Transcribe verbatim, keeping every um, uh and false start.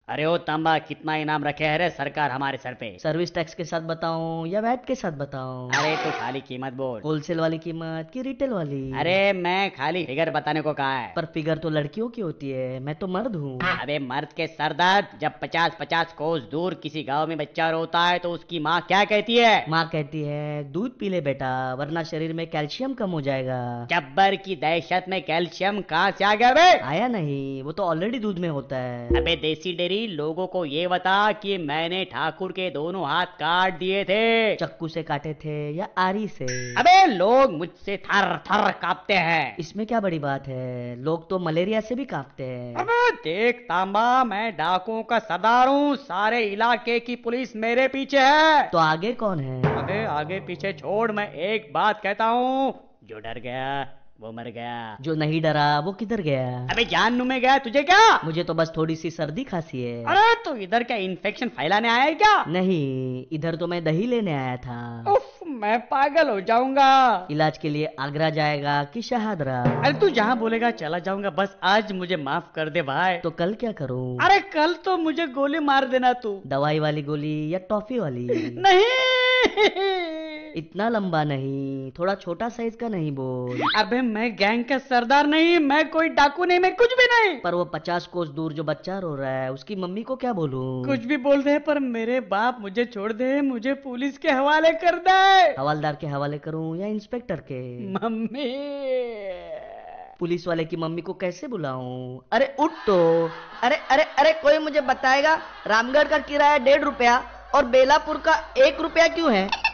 अरे ओ तांबा, कितना इनाम रखे है रे सरकार हमारे सर पे। सर्विस टैक्स के साथ बताऊं या वैट के साथ बताऊं? अरे तू खाली कीमत बोल। होलसेल वाली कीमत कि रिटेल वाली? अरे मैं खाली फिगर बताने को कहा है। पर फिगर तो लड़कियों की होती है, मैं तो मर्द हूँ। अबे मर्द के सरदर्द, जब पचास पचास कोस दूर किसी गांव में बच्चा रोता है तो उसकी माँ क्या कहती है? माँ कहती है दूध पी ले बेटा, वरना शरीर में कैल्शियम कम हो जाएगा। जब्बर की दहशत में कैल्शियम कहाँ से आ गया बे? आया नहीं, वो तो ऑलरेडी दूध में होता है। अबे देसी डेरी, लोगों को ये बता कि मैंने ठाकुर के दोनों हाथ काट दिए थे। चक्कू से काटे थे या आरी से? अबे लोग मुझसे थर थर कांपते हैं। इसमें क्या बड़ी बात है, लोग तो मलेरिया से भी कांपते हैं। अबे देख तांबा, मैं डाकुओं का सरदार हूँ, सारे इलाके की पुलिस मेरे पीछे है। तो आगे कौन है? अबे आगे पीछे छोड़, मैं एक बात कहता हूँ, जो डर गया वो मर गया। जो नहीं डरा वो किधर गया? अबे जान में गया, तुझे क्या? मुझे तो बस थोड़ी सी सर्दी खांसी है। अरे तो इधर क्या इन्फेक्शन फैलाने आया है क्या? नहीं, इधर तो मैं दही लेने आया था। उफ, मैं पागल हो जाऊंगा। इलाज के लिए आगरा जाएगा कि शहादरा? अरे तू जहाँ बोलेगा चला जाऊंगा, बस आज मुझे माफ कर दे भाई। तो कल क्या करूं? अरे कल तो मुझे गोली मार देना तू। दवाई वाली गोली या टॉफी वाली? नहीं। इतना लंबा नहीं, थोड़ा छोटा साइज का नहीं बोल। अबे मैं गैंग का सरदार नहीं, मैं कोई डाकू नहीं, मैं कुछ भी नहीं। पर वो पचास कोस दूर जो बच्चा रो रहा है, उसकी मम्मी को क्या बोलूं? कुछ भी बोल दे, पर मेरे बाप मुझे छोड़ दे, मुझे पुलिस के हवाले कर दे। हवलदार के हवाले करूं या इंस्पेक्टर के? मम्मी। पुलिस वाले की मम्मी को कैसे बुलाऊं? अरे उठ तो। अरे अरे अरे, कोई मुझे बताएगा रामगढ़ का किराया डेढ़ रुपया और बेलापुर का एक रुपया क्यों है?